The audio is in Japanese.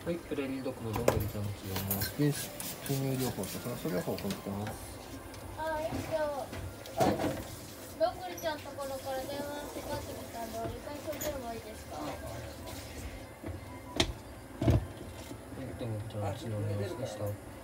はい、プレーリードッグのどんぐりちゃんの治療もです。注入療法と酸素療法を行ってます。 どんぐりちゃんのところから電話かかってきたんで、折り返しを出ればいいですか？ はい、どんぐりちゃんの治療の様子でした。